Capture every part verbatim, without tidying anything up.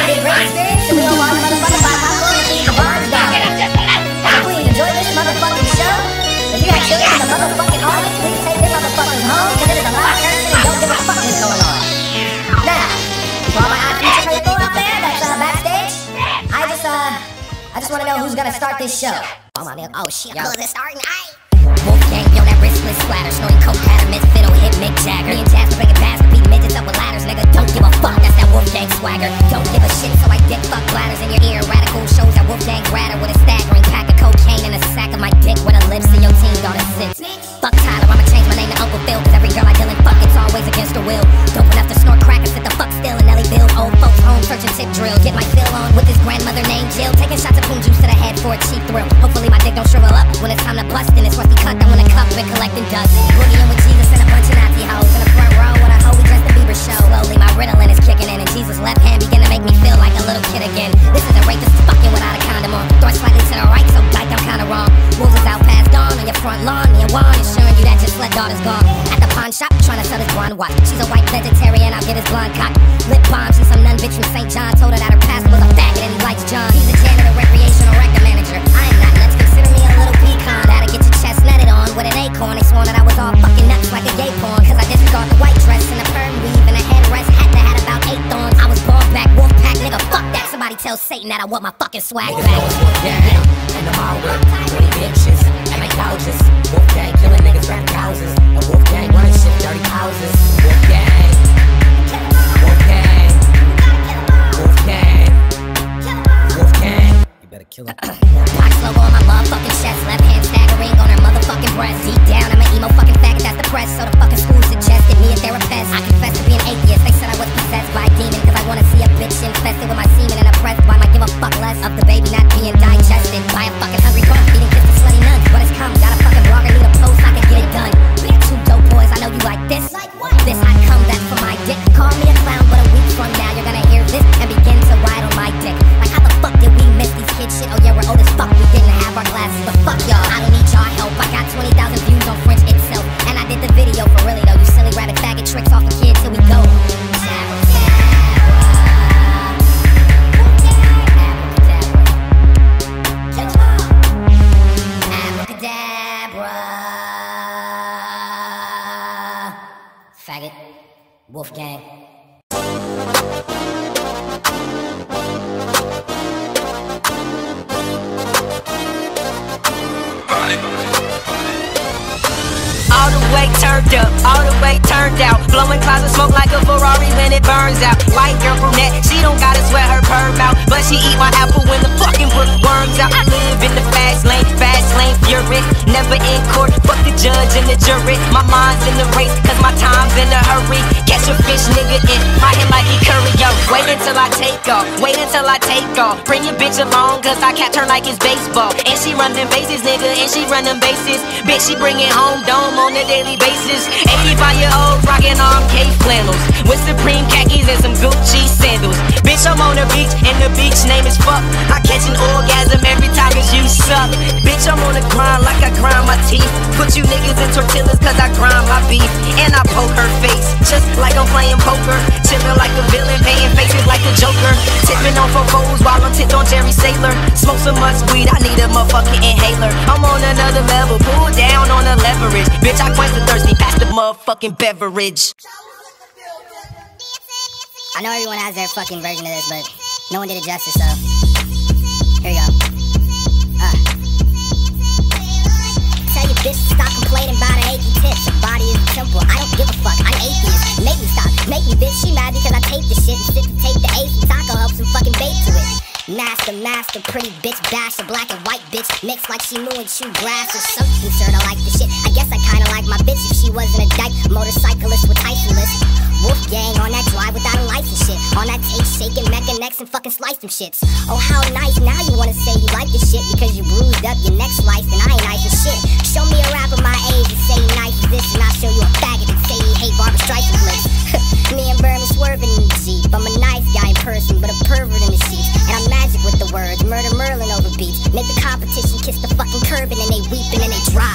be a great experience, and we all want motherfucking buy popcorn and feed the barns down. So please enjoy this motherfucking show. If you have children in the motherfucking audience, please take them motherfuckers home, because it is a lot of cursing and don't give a fuck what's going on. Now, to all my hot future people out there that's uh, backstage, I just uh, I just want to know who's gonna start this show. Oh my man, oh shit, yo. Is it starting? Aye. Wolfgang, yo, that wristless splatter, snorting coke, had a misfit, or hit Mick Jagger. Me and Jasper breaking past, beat midgets up with ladders, nigga. Don't give a fuck, that's that Wolfgang swagger. Don't give a shit, so I dick fuck bladders in your ear. Radical shows that Wolfgang gratter with a staggering pack of cocaine and a sack of my dick with a lips in your teen daughter sits. Fuck Tyler, I'ma change my name to Uncle Phil, cause every girl I deal in fuck, it's always against her will. Dope enough to snort crack and sit the fuck still in Nelly Bill. Old folks home searching tip drill. Get my fill on with his grandmother named Jill. Taking shots of poon juice to the head for a cheap thrill. Hopefully my dick don't shrivel up when it's time to bust in this rusty cut that when a cup been collecting dust. Boogieing with Jesus and a bunch of Nazi hoes in the front row with a hoe we dressed the Bieber show. Slowly my Ritalin is kicking in and Jesus' left hand begin to make me feel like a little kid again. This is a rapist fucking without a condom on. Throw it slightly to the right, so like I'm kinda wrong. Wolves is out past dawn on your front lawn. Me and Juan assuring you that your sled daughter's gone. At the pawn shop trying to sell this blonde watch. She's a white vegetarian, I'll get his blonde cock. Lip balm, she's some nun bitch from Saint John. Told her that her pastor was a faggot and he likes John. He's a janitor, recreational record manager. I am not nuts, consider me a little pecan. That'll get your chest netted on with an acorn. They sworn that I was all fucking nuts like a gay porn. Cause I disregard the white dress and the perm weave and a headrest hat that had about eight thorns. I was born back, wolf pack, nigga, fuck that. Somebody tell Satan that I want my fucking swag back. Wolfgang, and I'm all with dirty bitches and my couches. Wolfgang killing niggas back houses. And Wolfgang running shit dirty houses. Wolfgang, Wolfgang, Wolfgang, Wolfgang. You better kill him. Box logo on my motherfucking chest, left hand staggering on her motherfucking breast. Deep down, I'm an emo fucking faggot, that's the press. So the fucking school suggested me a therapist. I confess to being atheist. They said I was possessed by a demon, cause I wanna see a bitch infested with my semen and oppressed by my give a fuck less of the baby not being digested by a fucking hungry girl feeding kids to slutty nuns. But it's come, got a fucking blogger, need a post, I can get it done. Two dope boys, I know you like this. This I come, that's for my dick. Call me a clown, but a week from now you're gonna hear this and begin to ride on my dick. Like how the fuck did we miss these kids shit? Oh yeah, we're old as fuck, we didn't have our classes. But fuck y'all, I don't need y'all help. I got twenty thousand views on French itself. And I did the video for really though. You silly rabbit faggot tricks off the kids, here we go. Faggot, Wolfgang. All the way turned up, all the way turned out. Blowing clouds of smoke like a Ferrari when it burns out. White girl brunette, she don't gotta sweat her perm out, but she eat my apple when the fucking book worms out. I live in the fast lane, fast lane fury. Never in court, fuck the judge and the jury. My mind's in the race, cause my time's in a hurry. Catch a fish, nigga, in my head like he curry, yo. Wait until I take off, wait until I take off. Bring your bitch along, cause I catch her like it's baseball. And she run them bases, nigga, and she run them bases. Bitch, she bring it home, dome on a daily basis. eighty-five year olds rocking arm K flannels with Supreme khakis and some Gucci sandals. Bitch, I'm on the beach and the beach name is fuck. I catch an orgasm every time cause you suck. Bitch, I'm on the grind like I grind my teeth. Put you niggas in tortillas cause I grind my beef. And I poke her face just like I'm playing poker. Chillin' like a villain, painting faces like a joker. Tipping on for foes while I'm tipped on Jerry Sailor. Smoke so much weed, I need a motherfucking inhaler. I'm on another level, pull down on the leverage. Bitch, I quench the thirsty, pass the motherfucking beverage. I know everyone has their fucking version of this, but no one did it justice, so here you go. Uh. Tell your bitch to stop complaining about her achy tits. Her body is a temple, I don't give a fuck, I'm atheist. Make me stop, make me bitch, she mad because I tape this shit. And sit to tape the ace and taco helps some fucking bait to it. Master, master, pretty bitch, bash a black and white bitch. Mix like she moo and chew grass or something absurd. I like the shit. I guess I kinda like my bitch if she wasn't a dyke motorcyclist with Tyson list. Wolfgang on that drive without a license shit. On that tape shaking mecha necks and fucking slice them shits. Oh how nice, now you wanna say you like this shit because you bruised up your neck sliced and I ain't nice as shit. Show me a rapper my age and say he nice as this, and I'll show you a faggot and say he hate Barbra Streisand flicks. Me and Berman swerving in the Jeep. I'm a nice guy in person but a pervert in the sheets. And I'm magic with the words, murder Merlin over beats. Make the competition kiss the fucking curb and then they weep and then they drop.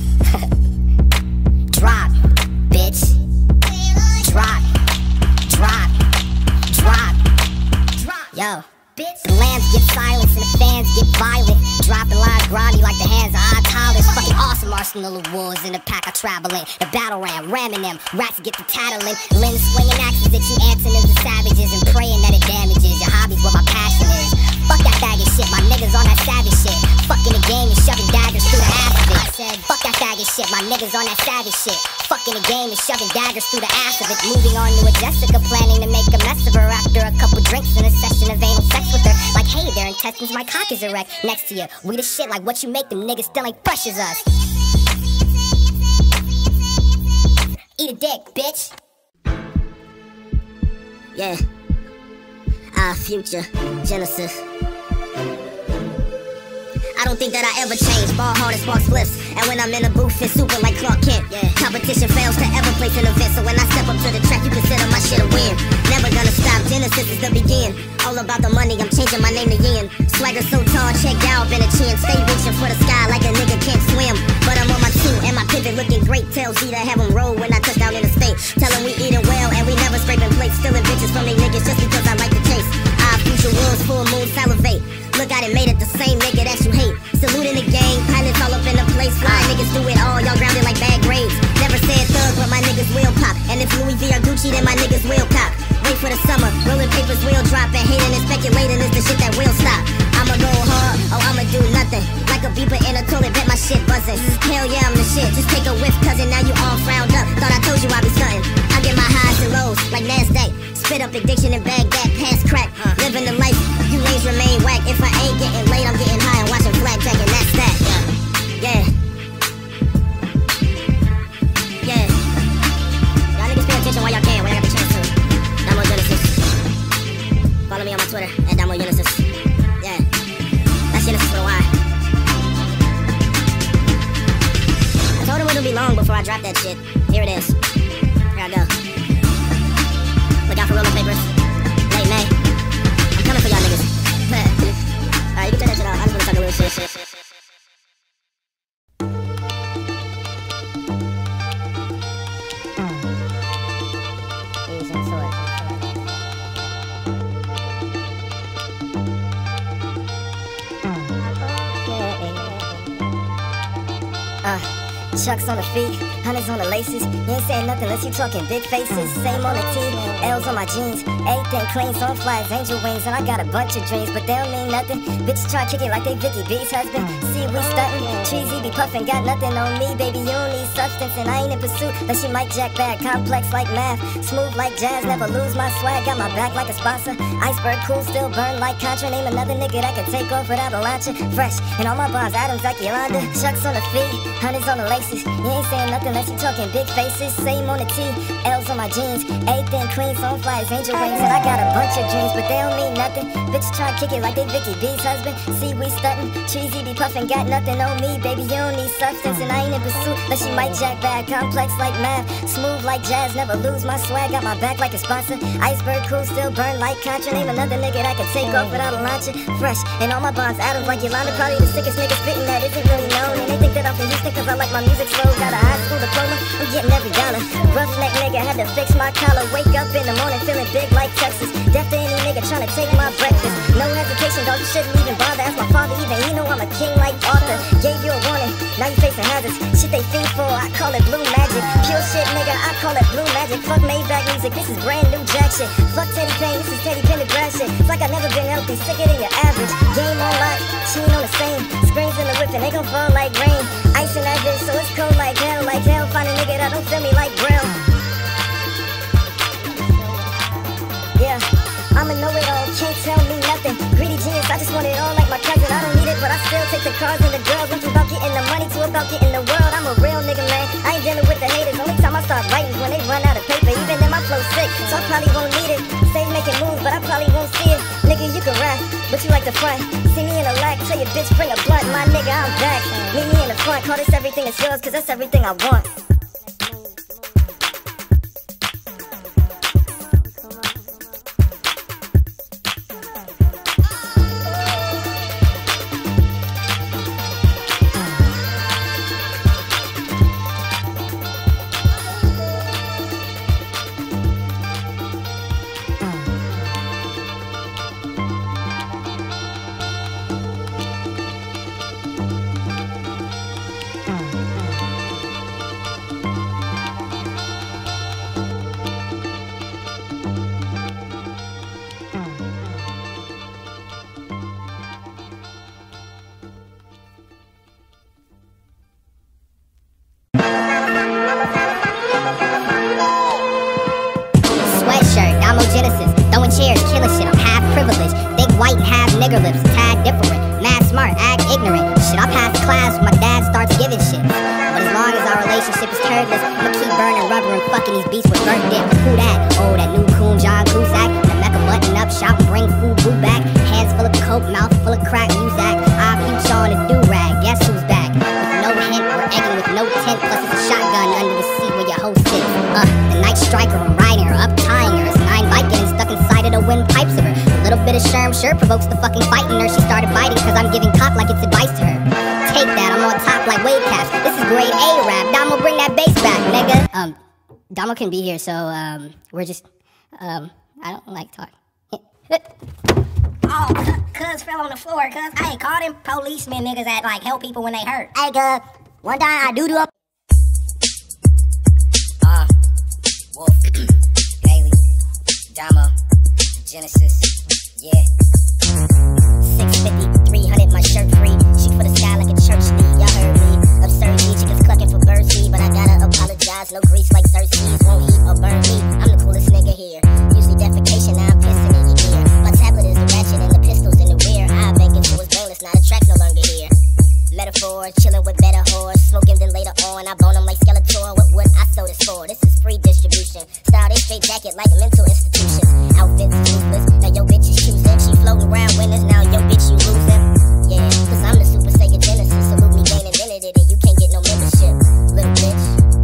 Drop, bitch. Drop, drop, drop. Yo, bitch. The lambs get silenced and the fans get violent. Dropping lines grimy like the hands of eye tolerance. Fucking awesome arsenal of wolves in the pack I travel in. The battle ram, ramming them, rats get the tattling. Limbs swinging axes at you antonyms of savages and praying that it damages your hobbies where my passion is. Fuck that faggot shit, my niggas on that savage shit. Fucking the game and shoving daggers through the ass of it. I said, fuck that faggot shit, my niggas on that savage shit. Fucking the game and shoving daggers through the ass of it. Moving on to a Jessica, planning to make a mess of her after a couple drinks and a session of anal sex with her. Like, hey, their intestines, my cock is erect. Next to you, we the shit like what you make them niggas still ain't fresh as us. Eat a dick, bitch. Yeah. Our future, Genesis. I don't think that I ever change. Ball hard and spark spliffs. And when I'm in the booth, it's super like Clark Kent. Yeah. Competition fails to ever place an event. So when I step up to the track, you consider my shit a win. Never gonna stop, Genesis is the begin. All about the money, I'm changing my name to Yin. Swagger so tall, check out, been a chin. Stay reaching for the sky like a nigga can't swim. But I'm on my two and my pivot looking great. Tell Z to have them roll when I touch down in the state. Tell them we eating well and we never scraping plates. Stealing bitches from they niggas just because I like to chase. Our future wolves, full moon, salivate. Look, I done made it the same nigga that you hate. Saluting the gang, pilots all up in the place. Fly niggas do it all, y'all grounded like bad grades. Never said thug, but my niggas will pop. And if Louis V or Gucci, then my niggas will cop. Wait for the summer, rolling papers will drop. And hating and speculating is the shit that will stop. I'ma go hard, or I'ma do nothing. Like a beeper in a toilet, bet my shit buzzing. Hell yeah, I'm the shit, just take a whiff, cousin, now you all frowned up. Thought I told you I be stunting. I get my highs and lows, like NASDAQ. Spit up addiction in Baghdad, past crack. Living the life, you lanes remain whack. If I ain't getting late, I'm getting high and watching flag jack, and that's that. Yeah. Yeah. Y'all niggas pay attention while y'all can, when I got the chance to. Damo Genesis. Follow me on my Twitter, at Damo Genesis. Yeah. That's Genesis for a while. I told him it would be long before I drop that shit. Here it is. Here I go. Look out for rolling papers. Late May. I'm coming for y'all niggas. Alright, you can turn that shit off. I just wanna talk a little shit. shit, shit. Uh, Chucks on the feet, hundreds on the laces. You ain't saying nothing unless you talking big faces. Same on the tee, L's on my jeans. Everything clean, so flies angel wings. And I got a bunch of dreams, but they don't mean nothing. Bitches try to kick it like they Vicky B's husband. See, we stuntin', cheesy be puffin'. Got nothing on me, baby, you don't need substance. And I ain't in pursuit, but she might jack back. Complex like math, smooth like jazz. Never lose my swag, got my back like a sponsor. Iceberg cool, still burn like Contra. Name another nigga that can take off without a launcher. Fresh, and all my bars, Adams like Yolanda. Chucks on the feet, hundreds on the laces. You ain't saying nothing unless you talking big faces. Same on the tee, L's on my jeans. Everything clean, so flies angel wings. And I got a bunch of dreams, but they don't mean nothing. Bitches try to kick it like they Vicky B's husband. See, we stuntin', cheesy be puffin'. Got nothing on me, baby, you don't need substance. And I ain't in pursuit, but she might jack back. Complex like math, smooth like jazz. Never lose my swag, got my back like a sponsor. Iceberg cool, still burn like Contra. Name another nigga that can take off without a launcher. Fresh, and all my bonds, Adams like Yolanda. Probably the sickest nigga spittin' that isn't really known. And they think that I'm from Houston cause I like my music slow. Got a high school diploma, I'm getting every dollar. Roughneck nigga, had to fix my collar. Wake up in the morning feeling big like Texas. Death to any nigga tryna take my breakfast. No hesitation, dog, you shouldn't even bother. Ask my father even, he know I'm a king like Arthur. Gave you a warning, now you facing hazards. Shit they feed for, I call it blue magic. Pure shit nigga, I call it blue magic. Fuck Maybach music, this is brand new jack shit. Fuck Teddy Payne, this is Teddy Pendergrass shit. It's like I've never been healthy, sicker than your average. Game on lock, chain on the same. Screens in the whip and they gon' fall like rain. Ice in that bitch, so it's cold like hell, like hell. Find a nigga that don't feel me like Braille. Yeah, I'm a know-it-all, can't tell me nothing. Greedy genius, I just want it all like my cousin. I don't need it, but I still take the cars and the girls. Went from about getting the money to about getting the world. I'm a real nigga, man, I ain't dealing with the haters. Only time I start writing is when they run out of paper. Even then my flow's sick, so I probably won't need it. Stay making moves, but I probably won't see it. Nigga, you can rap, but you like the front. See me in the lack, tell your bitch bring a blunt. My nigga, I'm back, meet me in the front. Call this everything is yours, cause that's everything I want. white and half nigger lips, tad different. Mad smart, act ignorant. Shit, I passed class when my dad starts giving shit. But as long as our relationship is turdless, I'ma keep burning rubber and fucking these beats with burnt dip. Who that? Oh, that new coon John Cusack. The Mecca button up, shout and bring food, boo back. Hands full of coke, mouth full of crack, Muzak. I peach on a do-rag, guess who's back? With no hint, we're egging with no tint, plus it's a shotgun under the seat where your host sits. Uh, the night striker, I'm riding her, up tying her. It's nine Viking and stuck inside of the windpipes of her. A little bit of Sherm sure provokes the fucking fight in her. She started biting cause I'm giving cock like it's advice to her. Take that, I'm on top like wave caps. This is grade A rap. Damo, bring that bass back, nigga. Um, Damo can be here, so um, we're just, um, I don't like talking. Oh, cuz fell on the floor, cuz I ain't called them policemen niggas that like help people when they hurt. Hey, cuz, one time I do-do up. Uh, Wolf, Bailey, Damo, Genesis, yeah. six fifty, three hundred, my shirt free. Shoot for the sky like a church lead, y'all heard me. Absurd me, chickens clucking for bird seed, but I gotta apologize, no grease like Xerxes. Won't heat or burn me, I'm the coolest nigga here. Usually defecation, now I'm pissing in your ear. My tablet is the ratchet and the pistols in the rear. I make it so it's brainless, not a track no longer here. Metaphor, chilling with better whores, smoking then later on I bone them like Skeletor. What would I sold this for? This is free distribution. Style they straight jacket like a mental institution. Outfits toothless, now your bitch is choosing. She floating around winners, now your bitch you losing. Yeah, cause I'm the Super Sega Genesis. Salute me, gain invented it, and you can't get no membership, little bitch.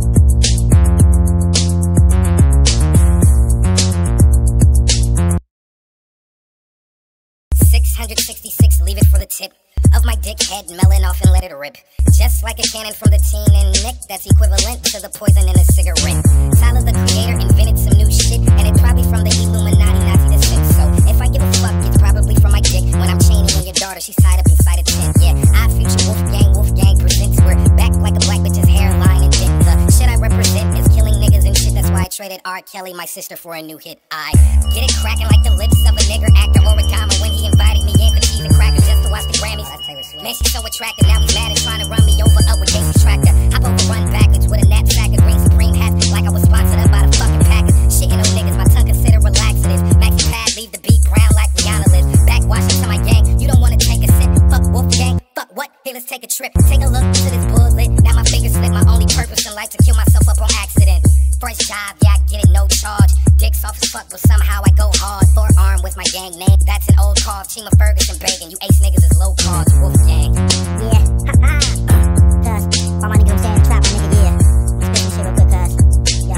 six hundred sixty-six, leave it for the tip of my dick head, melon off and let it rip. Just like a cannon from the teen and Nick, that's equivalent to the poison in a cigarette. Tyler the creator invented some new shit, and it probably from the Illuminati, Nazi descent. So if I give a fuck, it's probably from my dick. When I'm chaining on your daughter, she's tied up inside a tent. Yeah, I future Wolfgang, Wolfgang presents. We're back like a black bitch's hairline and dick. The shit I represent is killing niggas and shit. That's why I traded R. Kelly, my sister, for a new hit. I get it cracking like the lips of a nigger actor origami when he invited me in for cheese and crackers just to watch the Grammys. Man, she's so attractive, now he's mad and trying to run me over up with Jason's tractor. Hop over, run backwards with a knapsack of green Supreme hats, like I was sponsored up by the fucking Packers. Shitting on niggas, my tongue consider relaxing this. Maxi pad, leave the beat brown like Rihanna lives. Backwashing to my gang, you don't wanna take a sip. Fuck Wolfgang, fuck what? Hey, let's take a trip. Take a look to this bullet, now my fingers slip. My only purpose in life to kill myself up on accident. First job, yeah, I get it, no charge. Dicks off as fuck, but somehow I go hard. Forearm with my gang name, that's an old carve. Chima Ferguson bacon, you ace niggas is low cards. Wolfgang. Yeah, ha-ha. Cuz, all my niggas saying trap, my nigga, yeah. Let's spit some shit real quick, cuz. Yo.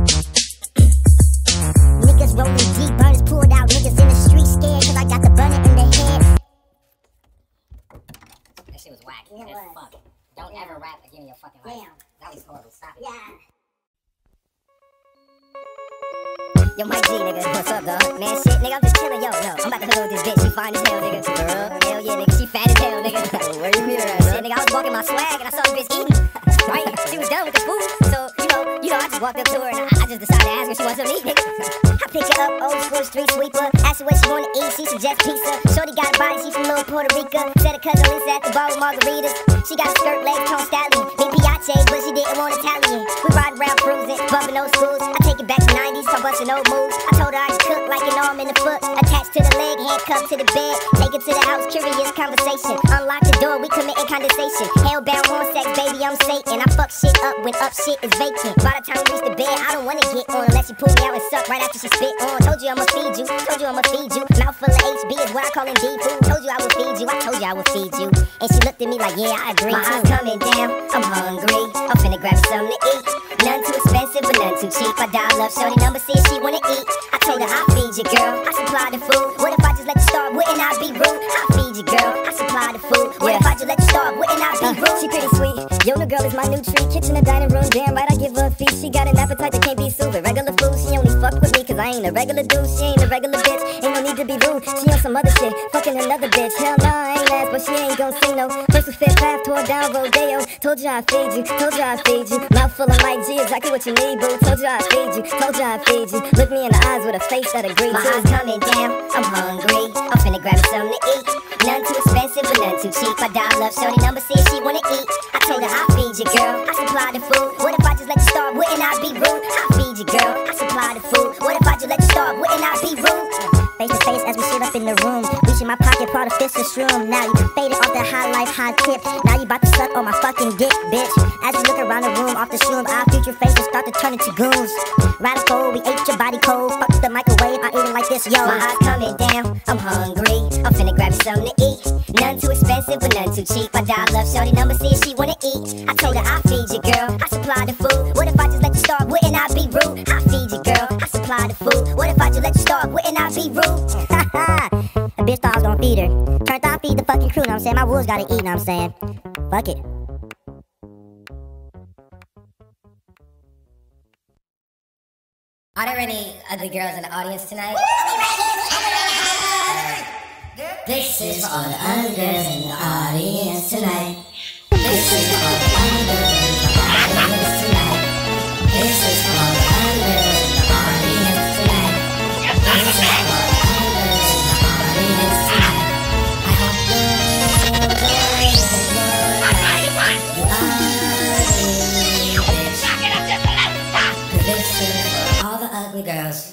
Niggas rolling deep, burners pulled out. Niggas in the street scared, cause I got the burner in the head. That shit was whack. Yeah, As what? fuck. Don't Yeah. ever rap again in your fucking life. Damn. That was horrible. Stop it. Yeah. Yo, Mike G, nigga, what's up, dog? Man, shit, nigga, I'm just chillin', yo, yo. I'm about to hook up with this bitch, she fine as hell, nigga. Girl, hell yeah, nigga, she fat as hell, nigga. Where you meet her at, shit, nigga, I was walking my swag and I saw the bitch eating. Right? She was done with the food, so, you know, you know, I just walked up to her and I, I just decided to ask her if she wants something to eat, nigga. I pick her up, old school street sweeper. Asked her what she wanna eat, she suggests pizza. Shorty got a body, she from Little Puerto Rico. Said her cousin Lisa at the bar with margaritas. She got a skirt, legs, tone stallion. Big Piache, but she didn't want Italian. We ride around cruising, bumping old schools. I take it back to nineties, I'm busting old moves. I told her I could cook like an arm and a foot. Attached to the leg, handcuffed to the bed. Take it to the house, curious conversation. Unlock the door, we committing condensation. Hellbound horn sex, baby, I'm Satan. I fuck shit up when up shit is vacant. By the time we reach the bed, I don't wanna get on unless you pull me out and suck right after she spit on. Told you I'ma feed you, told you I'ma feed you. Mouth full of H B is what I call indeed food. Told you I would feed you, I told you I would feed you. And she looked at me like, yeah, I agree. My eyes coming down, I'm hungry. I'm finna grab me something to eat. None too expensive, but none too cheap. I dial up, shorty number, see if she wanna eat. I told her I'll feed you, girl. I supply the food. What if I just let you starve? Wouldn't I be rude? I'll feed you, girl. I supply the food. What if I just let you starve? Wouldn't I be rude? She pretty sweet. Yo, the girl is my new treat. Kitchen and dining room, damn right, I give her a feast. She got an appetite that can't be soothed. Regular food, she only fuck with me cause I ain't a regular dude. She ain't a regular bitch. Ain't no need to be rude. She on some other shit. Fucking another bitch. Hell nah, I ain't ass, but she ain't gon' sing no. First with Fifth Path, tore down Rodeo. Told you I feed you. Told you I feed you. Mouth full of Mike G, exactly what you need, boo. Told you I feed you. Told you I feed you. Look me in the eyes with a face that agrees. My eyes coming down, I'm hungry. I'm finna grab me something to eat. None too expensive, but none too cheap. I dial up, shorty number, see if she wanna eat. I told her I'll feed you, girl. I supply the food. What if I just let you starve? Wouldn't I be rude? I'll feed you, girl. I supply the food. What if I just let you starve? Wouldn't I be rude? Face to face as we sit up in the room. We should in my pocket, part of fist of shroom. Now you faded off that high life, high tip. Now you about to suck on my fucking dick, bitch. As you look around the room off the shroom, our future faces start to turn into goons. Radical, we ate your body cold. Fuck the microwave, I ate it like this, yo. My eyes coming down, I'm hungry. I'm finna grab me something to eat. None too expensive, but none too cheap. I dial up shorty number, see if she wanna eat. I told her I feed you, girl. I supply the food. What if I just let you starve? Wouldn't I be rude? I feed you, girl. I supply the food. What if I just let you starve? Wouldn't I be rude? Ha ha. A bitch thought I was gonna feed her. Turned out I feed the fucking crew, know what I'm saying? My wolves gotta eat, know what I'm saying? Fuck it. Are there any ugly girls in the audience tonight? This is for all the ugly girls in the audience tonight. This is for all the ugly girls in the audience tonight. This is for all the ugly girls in the audience tonight. This is for all the ugly girls in the audience tonight. I hope you're you ugly bitch. 'Cause this is for all the ugly girls.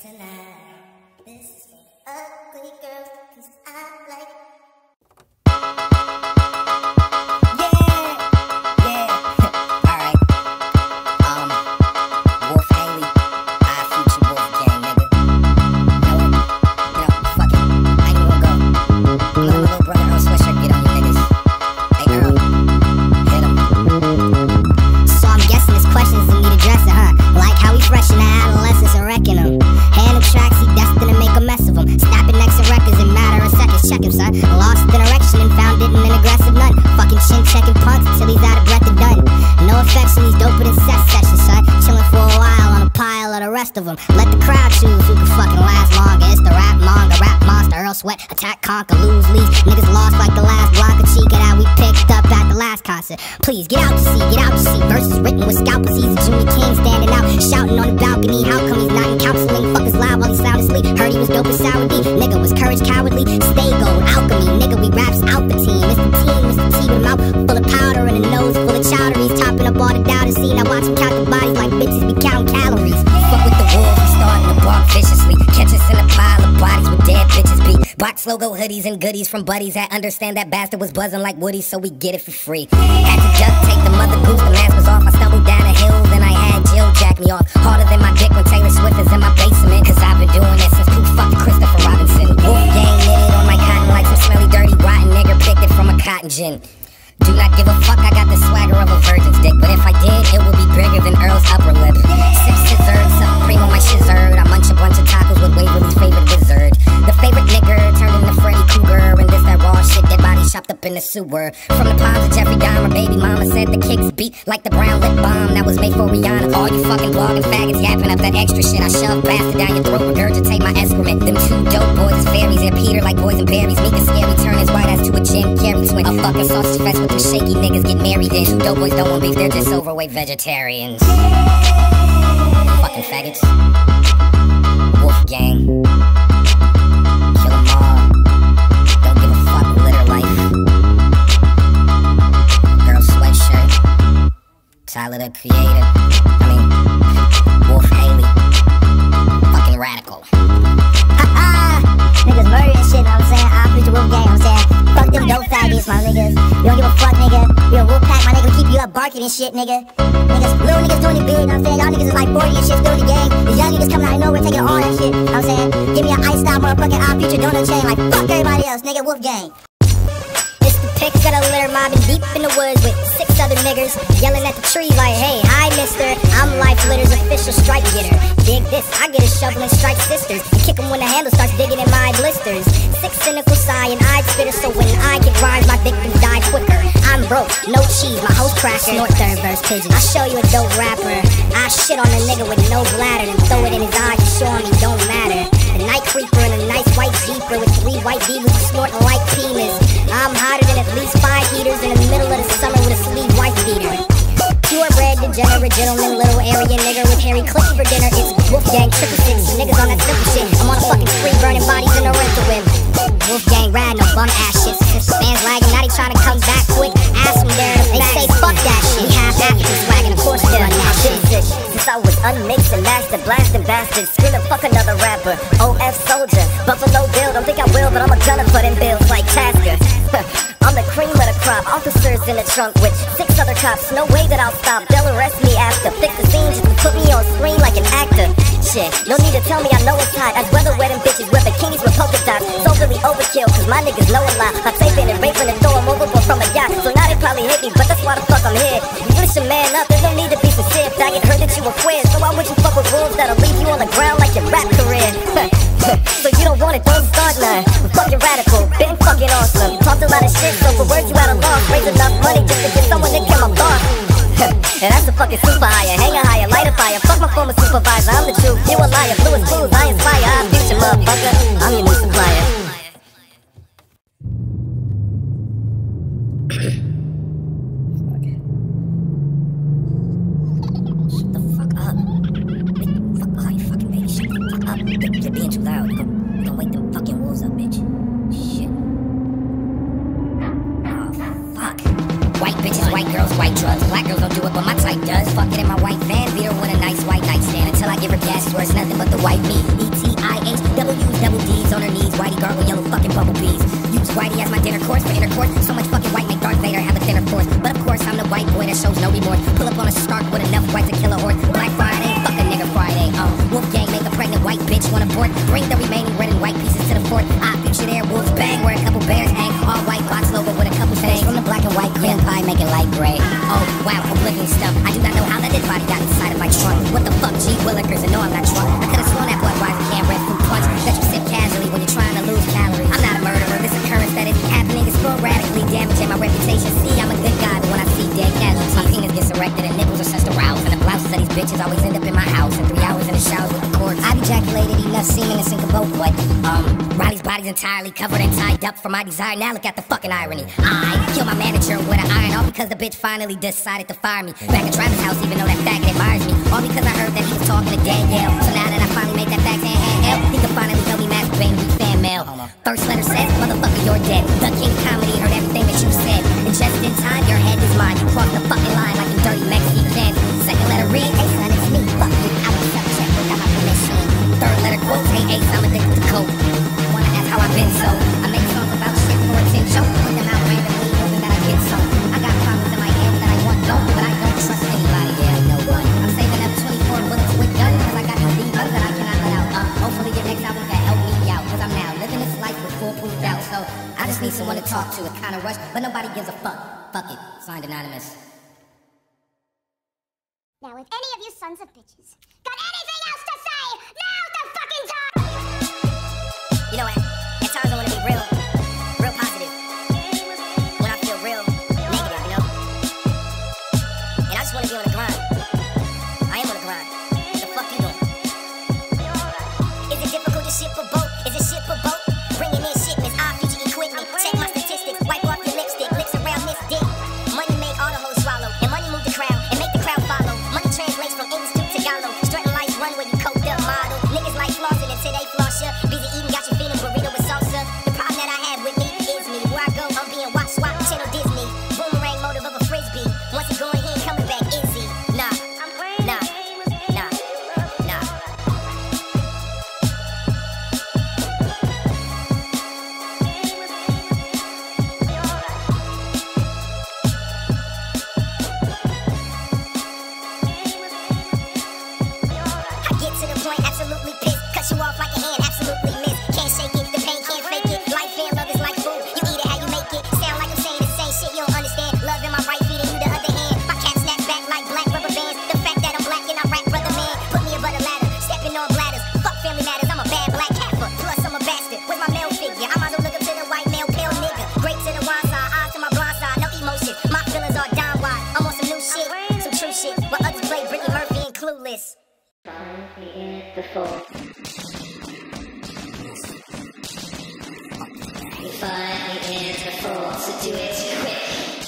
Let the crowd choose who can fucking last longer. It's the rap manga, rap monster, Earl Sweat, attack, conquer, lose, leave. Niggas lost like the last Blanca Chica that we picked up at the last concert. Please get out to see, get out to see. Verses written with scalpels, he's a junior king standing out, shouting on the balcony. How come he's not in counseling? Fuck his live while he's sound asleep. Heard he was dope as sour D. Nigga was courage cowardly. Stay gold, alchemy. Nigga, we raps out the team. Mister Team, Mister T with a mouth full of powder and a nose full of chowder. He's topping up all the doubters. See, now watch him count the bodies like bitches be counting calories. Fuck with the wolves, we starting to bark viciously. Catch us in a pile of bodies with dead bitches be. Box logo hoodies and goodies from buddies that understand that bastard was buzzing like Woody, so we get it for free. Had to duct tape the mother goose, the mask was off. I stumbled down a hill, then I had Jill jack me off. Harder than my dick when Taylor Swift is in my basement. Cause I've been doing this since who fucked Christopher Robinson. Wolfgang knitted on my cotton like some smelly dirty rotten nigger picked it from a cotton gin. Do not give a fuck, I got the swagger of a virgin's dick. But if I did, it would be bigger than Earl's upper lip. Sip scissor, supreme on my shizzard. I munch a bunch of tacos with Waverly's favorite wizard. The favorite nigger turned into Freddy Krueger. And this that raw shit, dead body chopped up in the sewer. From the palms of Jeffrey Dahmer, baby mama said the kicks beat like the brown lip bomb that was made for Rihanna. All you fucking blogging faggots yapping up that extra shit. I shove bastard down your throat, regurgitate my excrement. Them two dope boys is fairies, they're Peter like boys and berries. Meek a scary turn his white ass to a Jim Carrey twin. A fucking sausage fest with them shaky niggas get married in. Two dope boys don't want beef, they're just overweight vegetarians. Fucking faggots. Wolfgang. Kill them all. Don't give a fuck, litter life. Girl sweatshirt. Tyler the Creator. I mean, Wolf Haley. Fucking radical. Ha ha! Niggas murder and shit, know what I'm saying? I'll preach the Wolfgang, know what I'm saying? Fuck them dope faggots, my niggas. You don't give a fuck, nigga. You a wolf pack, my nigga. We keep you up barking and shit, nigga. Niggas, little niggas doing it big, know what I'm saying? Y'all niggas is like forty and shit, still in the game. These young niggas coming out of nowhere taking all that shit, know what I'm saying? Give me an ice style motherfucking Our Future donut chain like fuck everybody else, nigga. Wolfgang. It's the pics of the litter mobbing deep in the woods with six other niggas yelling at the trees like, hey, hi, mister. I'm Life Litter's official strike getter. Dig this, I get a shovel and strike sisters and kick them when the handle starts digging in my blisters. Six cynical cyan-eyed spitters, so when I get rhymes, my victims die quicker. I'm broke, no cheese, my host cracker. Snort third verse pigeon. I show you a dope rapper. I shit on a nigga with no bladder and throw it in his eyes and show him he don't matter. The night creeper in a nice white jeeper with three white divas snorting like penis. I'm hotter than at least five heaters in the middle of the summer with a sleeve wife beater. Purebred, degenerate gentleman, little area nigger with hairy clips for dinner. It's Wolfgang triple six, niggas on that simple shit. I'm on a fucking spree burning bodies in a rental whip. Wolfgang rad, no bum ass shit. Since fans lagging, now they trying to come back quick. Ask them there, they say fuck that shit. We have African swag and of course they run that shit. Since I was unmixed and mastered, blasting bastards, screaming fuck another rapper. O F soldier, Buffalo Bill, don't think I will, but I'm a gonna put in bills like Tasker. I'm the cream of the crop, officers in the trunk with six other cops. No way that I'll stop, they'll arrest me after. Fix the scene just to put me on screen like an actor. Shit, no need to tell me I know it's hot. I'd rather wear them bitches with bikinis with polka dots. So really overkill, cause my niggas know a lot. I'm taping and raping and throw them overboard from a yacht. So now they probably hate me, but that's why the fuck I'm here. You really should man up, there's no need to be sincere. Faggot, heard that you were queer, so why would you fuck with rules that'll leave you on the ground like your rap career? So you don't want it, don't start none. I'm fucking radical, been fucking awesome. Talked a lot of shit, so for words you had a loss. Raise enough money just to get someone to kill my boss. And that's the fucking super higher, hang a higher, light a fire. Fuck my former supervisor, I'm the truth, you a liar. Blue is blues, I inspire, I'm future motherfucker. I'm your new supplier. Shut the fuck up. Fuck, oh, you fucking baby, shut the fuck up. You're being too loud, you gonna, you gonna wake them fucking wolves up, bitch. Shit. Oh, fuck. White bitches, white girls, white drugs. Black girls don't do it, but my type does. Fuck it in my white van, beat her with a nice white nightstand until I give her gas where it's nothing but the white meat. E T I H, double U's, double D's on her knees. Whitey gargle yellow fucking bubble bees. Use Whitey as my dinner course for intercourse. So much fucking white make Darth Vader have a thinner force. But of course, I'm the white boy that shows no remorse. Pull up on a Stark with enough white to kill a horse. Black Friday, fuck a nigga Friday. Um, Wolfgang make a pregnant white bitch wanna port. Bring the remaining red and white pieces to the fort. I feature there, wolves bang, where a couple bears hang. All white box logo with a couple things. From the black and white cream pie, make it light gray. Oh, wow, oblivion stuff. I do not know how that dead body got inside of my trunk. What the fuck, G Willikers, and no, I'm not drunk. I could've sworn that Budweiser can't red fruit punch that you sip casually when you're trying to lose calories. I'm not a murderer, this occurrence that is happening is sporadically damaging my reputation. See, I'm a good guy, but when I see dead casualties, my penis gets erected and nipples are such aroused. And the blouses of these bitches always end up in my house. And three hours in the showers with the cords. I've ejaculated enough semen to sink a boat, but, um, Riley's body's entirely covered and tied up for my desire. Now look at the fucking irony. I killed my manager with an iron, all because the bitch finally decided to fire me. Back at Travis' house, even though that faggot admires me. All because I heard that he was talking to Danielle. So now that I finally made that fax and handheld, he can finally help me masturbate and read fan mail. First letter says, motherfucker, you're dead. The King Comedy heard everything that you said. And just in time, your head is mine. You crossed the fucking line like you dirty Mexican. Second letter read, hey son, it's me. Fuck you, I was subject without my permission. Third letter quote, hey Ace, I'm addicted to coke. Wanna ask how I've been so? I make songs about shit for attention. Put them out randomly, hoping that I get some. I got problems in my head that I want no, but I don't trust anybody, yeah, no one. I'm saving up twenty-four bullets with guns, cause I got these demons that I cannot let out. Uh, hopefully your next album can help me out, cause I'm now living this life with foolproof doubt. So I just need someone to talk to. It kinda rushed, but nobody gives a fuck. Fuck it. Signed Anonymous. Now, if any of you sons of bitches got anything else to say, now's the fucking time! You know what? At times I wanna be real, real positive. When I feel real negative, you know? And I just wanna be on the grind. I am on the grind. What the fuck you doing? Is it difficult to ship a boat? Is it ship a boat? Bringing in shipments, our future equipment. Check my statistics, wipe off your lipstick, lips around this dick. Money make all the hoes swallow, and money move the crowd, and make the crowd follow. Money translates from English to Tagalog. Strutting life's runway, you coked up model. Niggas like flossing until they floss ya. Busy eating, got you feeling burrito with salsa. The problem that I have with me is me. Where I go, I'm being watched, swap, channel Disney. Boomerang motive of a frisbee. Once he going, he ain't coming back, is he? Nah, nah, nah, nah. I get to the point, absolutely pissed. Cut you off like a hand, absolutely miss. Can't shake it, the pain can't fake it. Life and love is like food, you eat it how you make it. Sound like I'm saying the same shit, you don't understand. Love in my right feet and you the other hand. My cat snaps back like black rubber bands. The fact that I'm black and I rap, brother man. Put me above the ladder, stepping on bladders. Fuck family matters, I'm a bad black heifer. Plus I'm a bastard, with my male figure. I might as well look up to the white male pale nigga. Great to the wine side, eyes to my blind side. No emotion, my feelings are down wide. I'm on some new shit, some true shit. While others play Brittany Murphy and Clueless. Finally in the fall. Finally in the fall, so do it quick.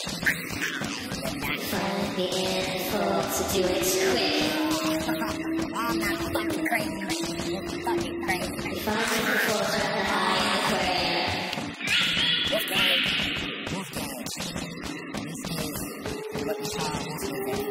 Finally in the fall, so do it quick. I'm not fucking crazy. You're fucking crazy. Finally in the fall, drop the high and the quay. Wolfgang. Wolfgang. This is what we call Wolfgang.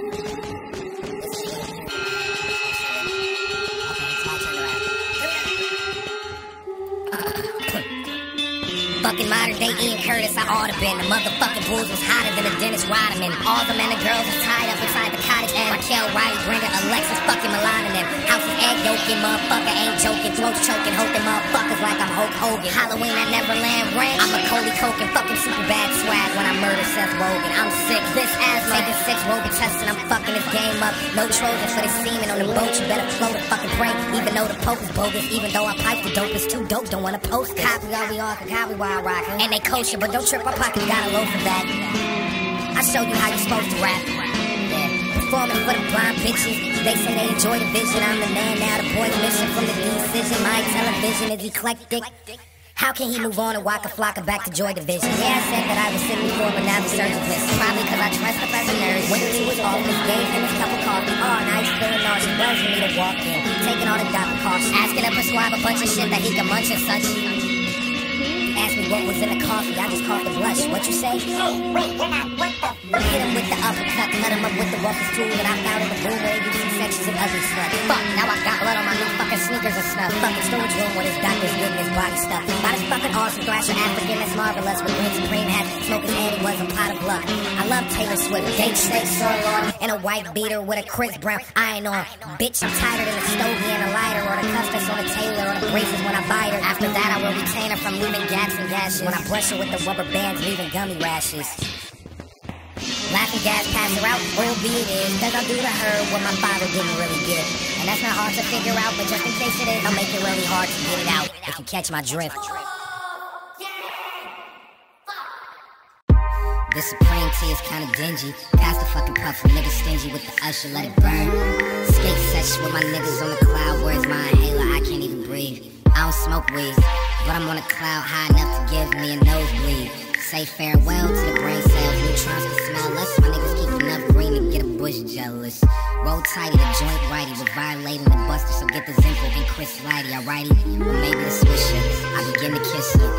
fucking modern day Ian Curtis, I oughta been. The motherfucking Bulls was hotter than a Dennis Rodman. All the men and girls was tied up inside the cottage. And Raquel, Riley, Brenda, Alexis, fucking Milan and them. House is egg yolking, motherfucker ain't joking. Throats choking, holding motherfuckers like I'm Hulk Hogan. Halloween at Neverland Ranch. I'm Macaulay Culkin, fucking super bad swag when I murder Seth Rogen. I'm sick, this ass taking six Rogan tests and I'm fucking this game up. No Trojan for the semen on the boat. You better float a fucking prank, even though the Pope is bogus. Even though I pipe the dope, it's too dope. Don't wanna post it. Copy all we all, copy while I rock. And they kosher, but don't trip, my pockets got a loaf for that. I show you how you supposed to rap. Yeah. Performing for the blind bitches. They say they enjoy the vision. I'm the man now, the boy's missing from the decision. My television is eclectic. How can he move on and walk a flock back to Joy Division? Yeah, I said that I was sitting before, but now the surgicalist. Probably because I dressed up as a nurse. Went to his office, gave him his cup of coffee. All night, feeling nauseous, buzzing me to walk in. Taking all the doctor caution. Asking to prescribe a bunch of shit that he can munch and such. Asked me what was in the coffee, I just caught the blush. What you say? Hey, wait, you're not, what the? Hit him with the uppercut, cut him up with the roughest tool. And I found in the room where you see sections of ugly slut. Fuck, now I got blood on my new fucking sneakers and stuff. Fucking storage room where his doctor's getting his body stuff. Got his fucking awesome Thrasher African that's marvelous. With green supreme hat, smoking head, he was a pot of luck. I love Taylor Swift, date steak sirloin, and a white beater with a Chris Brown iron on. Bitch, I'm tighter than a stogie and a lighter, or the cuffs on the tailor, or the braces when I bite her. After that, I will retain her from leaving gaps and gashes. When I brush her with the rubber bands, leaving gummy rashes. Laughing gas, pass her out, albeit it is. Cause I'll do to her what my father didn't really get. And that's not hard to figure out, but just in case it is, I'll make it really hard to get it out, if you catch my drift. This Supreme tea is kinda dingy. Pass the fucking puff, a nigga stingy with the usher, let it burn. Skate session with my niggas on the cloud, where's my inhaler? I can't even breathe. I don't smoke weed, but I'm on a cloud high enough to give me a nosebleed. Say farewell to the brain cells, neutrons can smell less. My niggas keep enough green to get a bush jealous. Roll tighty, the joint righty, we're violating the buster, so get the Zinco and Chris Lighty, alrighty? Or maybe the Swisher, I begin to kiss her.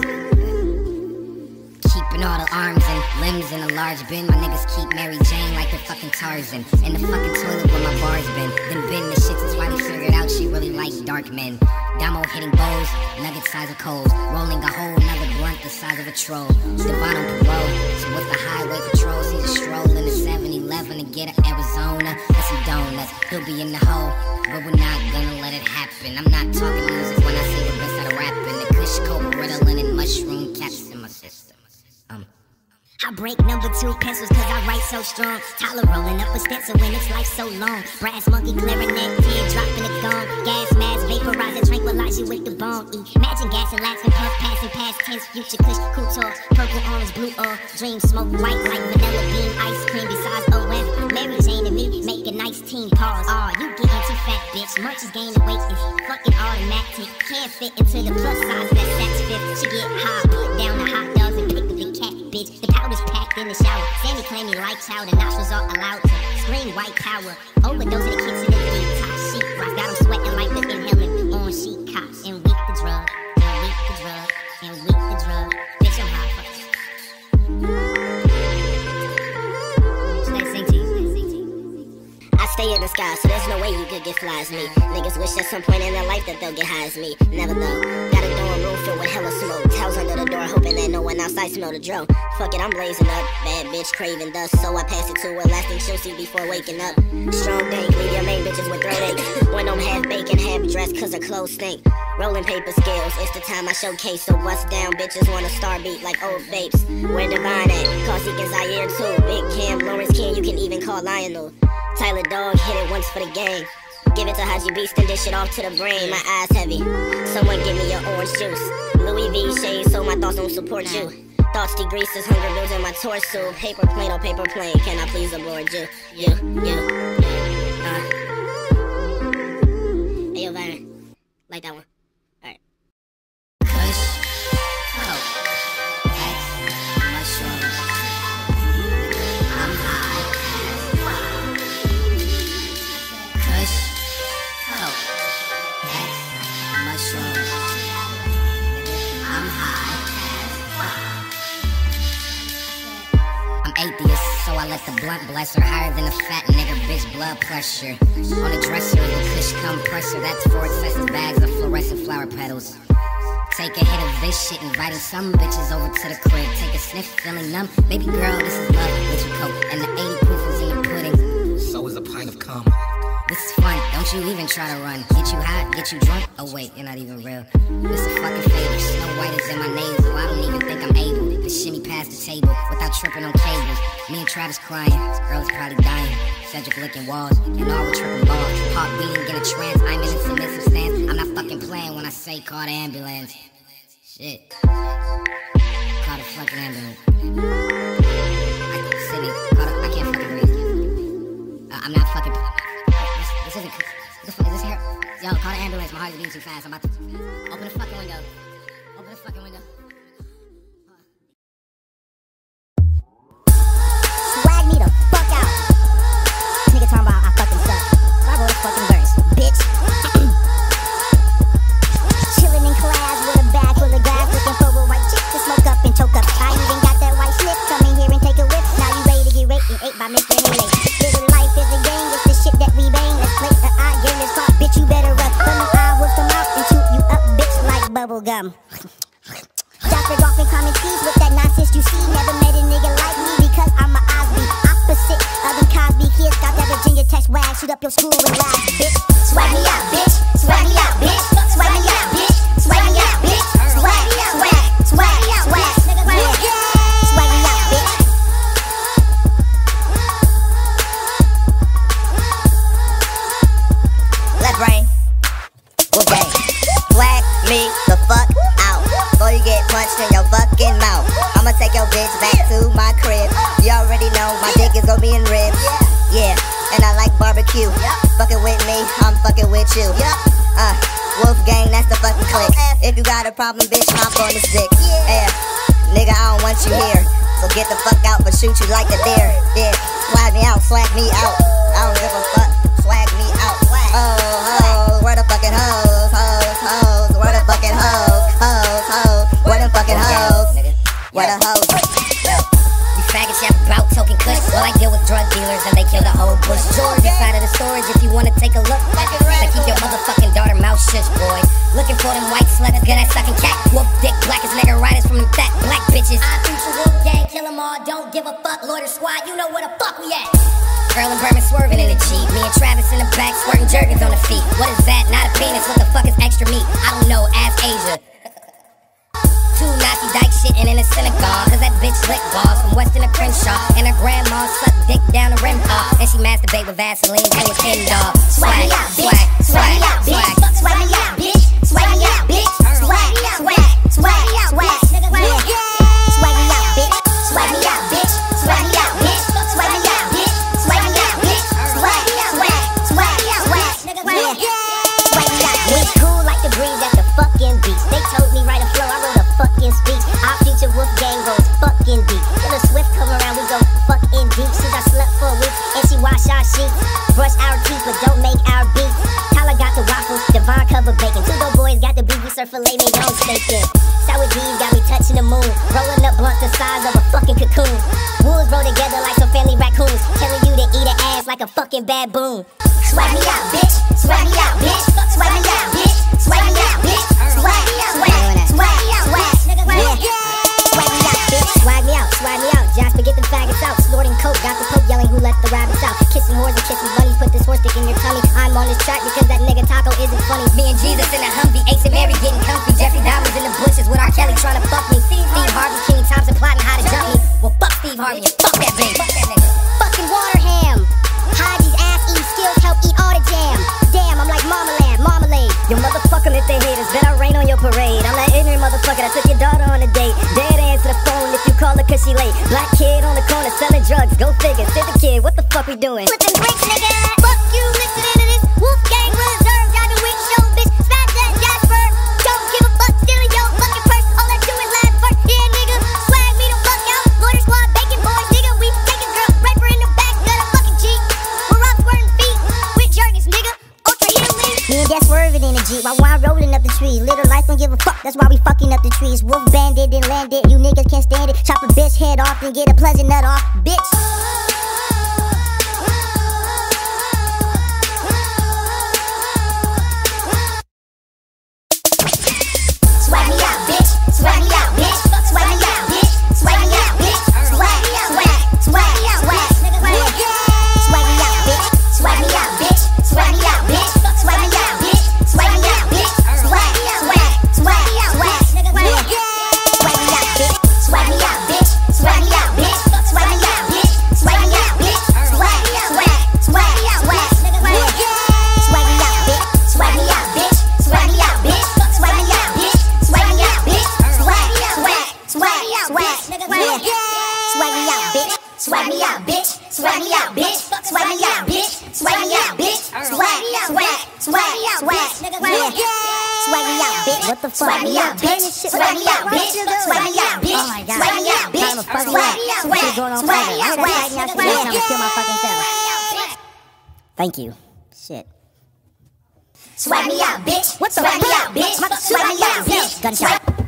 Keeping all the arms and limbs in a large bin. My niggas keep Mary Jane like they're fucking Tarzan. In the fucking toilet where my bars been. Then been the shit since Riley figured out she really likes dark men. Damo hitting bows, nugget size of coals. Rolling a whole nugget blunt the size of a troll. Devon on parole, so with the highway patrol, sees a stroll in the seven eleven to get to Arizona. That's some donuts, he'll be in the hole, but we're not gonna let it happen. I'm not talking music when I say the best out of rapping. The Kush, Coke, Ritalin, and mushroom caps in my system. Um. I break number two pencils cause I write so strong. Tyler rolling up a stencil when it's life so long. Brass monkey, clarinet, tear dropping a gong. Gas mask, vaporize and tranquilize you with the bong. Imagine gas and laughing, puff, passing past tense. Future kush, couture, purple, orange, blue, or dream smoke white like vanilla bean, ice cream. Besides O F, Mary Jane and me make a nice team. Pause. Aw, you getting too fat, bitch. Munchies gain the weight is fucking automatic. Can't fit into the plus size that that's fit. She get high, put down the hot dogs and pick up the cat, bitch. The powder's packed in the shower. Sammy claim he likes how the nostrils are allowed to scream white power. Overdose in the kitchen and deep top sheet rock. Got him sweating like the inhaling on sheet cops. And weak the drug, and weak the drug, and weak the drug. Bitch, I'm hot first. Should I sing to you? I stay in the sky, so there's no way you could get fly as me. Niggas wish at some point in their life that they'll get high as me. Never though. Got a dorm room filled with hella smoke. Towels under the door, hoping that no one outside smell the dro. Fuck it, I'm blazing up. Bad bitch craving dust, so I pass it to her, lasting she'll see before waking up. Strong dank, leave your main bitches with throat aches. When I'm half bacon, half dressed, cause her clothes stink. Rolling paper scales, it's the time I showcase. So bust down, bitches wanna star beat like old babes. Where Divine at? Caustic and Zaire too. Big Cam, Lawrence King, you can even call Lionel. Tyler Dog, hit it once for the game. Give it to Haji Beast and dish it off to the brain. My eyes heavy, someone give me your orange juice. Louis V shades so my thoughts don't support you. Thoughts degreases, hunger builds in my torso. Paper plane on paper plane, can I please aboard you? You, you, uh. Hey yo, Byron, like that one. Alright. Kush, Coke, X, mushrooms. I'm high as fuck. Kush, Coke, X, mushrooms. I'm high as fuck. I'm atheist, so I let the blunt bless her. Higher than a fat nigga bitch blood pressure. On the dresser is the Kush compressor. That's four excessive bags of fluorescent flower petals. Take a hit of this shit, inviting some bitches over to the crib. Take a sniff, feeling numb. Baby girl, this is love with your coat, and the eighty proof is in your pudding. So is a pint of cum. This is fun, don't you even try to run. Get you hot, get you drunk. Oh wait, you're not even real. This is fucking favor. Snow White is in my nasal. I don't even think I'm able to shimmy past the table without tripping on cables. Me and Travis crying, this girl is probably dying. Cedric licking walls, and all we're tripping balls. Heart beating, get a trance. I'm in a submissive stance. I'm not fucking playing when I say call the ambulance. Shit. Call the fucking ambulance. I, Sydney, call the, I can't fucking breathe. Uh, I'm not fucking. This, this isn't. What the fuck is this here? Yo, call the ambulance. My heart is beating too fast. I'm about to. Open the fucking window. Open the fucking window. Swag me the fuck out. Nigga talking about I fucking suck. I wrote a fucking verse, bitch. Chilling in class with a bag full of gas, looking for a white chick to smoke up and choke up. I even got that white slip. Come in here and take a whip. Now you ready to get raped and ate by Mister Haley. Living life is a game. It's the shit that we bang. Let's play the odd game. It's called bitch. You better run. From the eye will come out and chew you up, bitch, like bubble gum. Doctor golfing common teeth with that nonsense you see. Never met a nigga like me because I'm a Osby. Opposite of them Cosby kids. Got that Virginia Tech swag. Shoot up your school and laugh, bitch. Swag me out, bitch. Swag me out, bitch. Swag me out, bitch. Swag me out, bitch. Swag, swag, swag, swag. Swag me out, bitch. Left brain. Okay. Swag me the fuck out. Before you get punched in your fucking mouth. I'ma take your bitch back to my crib. You already know my dick is gonna be in ribs. Yeah, and I like barbecue. Fucking with me, I'm fucking with you. Uh, Wolfgang, that's the fucking click. If you got a problem, bitch, hop on this dick. Yeah, nigga, I don't want you here. So get the fuck out, but shoot you like a deer. Yeah, swag me out, swag me out. I don't give a fuck, swag me out. Oh, oh, where the fucking hoes, hoes, hoes, where the fucking hoes, hoes, hoes, where the fucking hoes, where the hoes. You faggots yap about token kush. Well, I deal with drug dealers and they kill the whole bush. George inside of the storage if you wanna take a look. So keep your motherfucking daughter mouth shush, boy. Looking for them white sluts, good at sucking cat. Whoop dick, blackest nigga riders from them fat black bitches. I future wolf gang, kill them all, don't give a fuck. Loiter squad, you know where the fuck we at. Earl and Berman swerving in the Jeep. Me and Travis in the back, squirting jerkins on the feet. What is that? Not a penis, what the fuck is extra meat? I don't know, ask Asia. Two Nazi dyke shitting in a synagogue. Cause that bitch lick balls from Weston to Crenshaw. And her grandma sucked dick down the rim off. And she masturbate with Vaseline and with Ken dog. Swag me out, bitch. Swag me out, bitch. Swag me out, bitch. Swag me out, bitch. Swag, swag, swag, swag. Swag me out, bitch. Swag me out, bitch. Swag me out, bitch. Swag me out, bitch. Swag me out, bitch. Swag, swag, swag, swag. Swag me out, bitch. Cool like the breeze at the fucking beach. They told me write a flow, I wrote a fucking speech. Our future wolf gang goes fucking deep. Till the Swift come around, we go fucking deep. Since I slept for a week and she wash our sheets, brush our teeth, but don't make our beats. Tyler got the waffles, Devon covered bacon. Two dope boys got the B B surf filet mignon steakin'. Sour D's got me touching the moon, rolling up blunts the size of a fucking cocoon. Wolves roll together like some family raccoons, telling you to eat an ass like a fucking baboon. Swag me out, bitch. Swag me out, bitch. Swag me out, bitch. Swag me out, bitch. Swag, swag, swag, swag. Yeah. Swag me out, bitch. Swag me out, swag me out. Jasper, get them faggots out. Snorting coke, got the poke yelling who let the rabbits out. Kissing whores and kissing bunnies, put this horse stick in your tummy. I'm on this track because that nigga Taco isn't funny. Me and Jesus in a Humvee, Ace and Mary getting comfy. Jeffrey Dahmer's in the bushes with R. Kelly trying to fuck me. Steve Harvey, King Thompson plotting how to jump me. Well, fuck Steve Harvey and fuck that bitch. Fuck that nigga. Fucking Waterham. Haji's ass eat skills help eat all the jam. Damn, I'm like marmalade, marmalade. Yo, motherfucker, lit the haters, bet I rain on your parade. I'm that ignorant motherfucker that took your daughter on a date. Dead answer the phone if you call her cause she late. Black kid on the corner selling drugs, go figure. Sit the kid, what the fuck we doing? Flipping bricks, nigga. Fuck you, listening to this Wolfgang Reserve, driving with show, bitch. Smash that Jasper. Don't give a fuck, stealing your fucking purse. All I do is laugh first. Yeah, nigga, swag me the fuck out. Loiter squad, bacon boys, nigga. We taking girl, raper in the back of the fucking Jeep. We're up squirting feet with jerkins, nigga. Ultra healing. Me and that swerving in the Jeep while I'm rolling up the tree. Little life don't give a fuck, that's why we fucking up the trees. Wolf banded and landed, you niggas can't stand it. Chop a bitch head off and get a pleasant nut off, bitch. Swag me out. Swag me out, bitch. Swag me out, bitch. Swag me out, bitch. Swag me out, bitch. Swag, swag, swag, swag, swag. Swag me out, bitch. What the fuck? Swag me out, bitch. Swag me out, bitch. Swag me out, bitch. Oh my god. Swag me out, bitch. Swag, swag, swag, swag, swag. I'm gonna kill my fucking self. Thank you. Shit. Swag me out, bitch. What the fuck? Swag me out, bitch. Swag me out, bitch. Gunshot.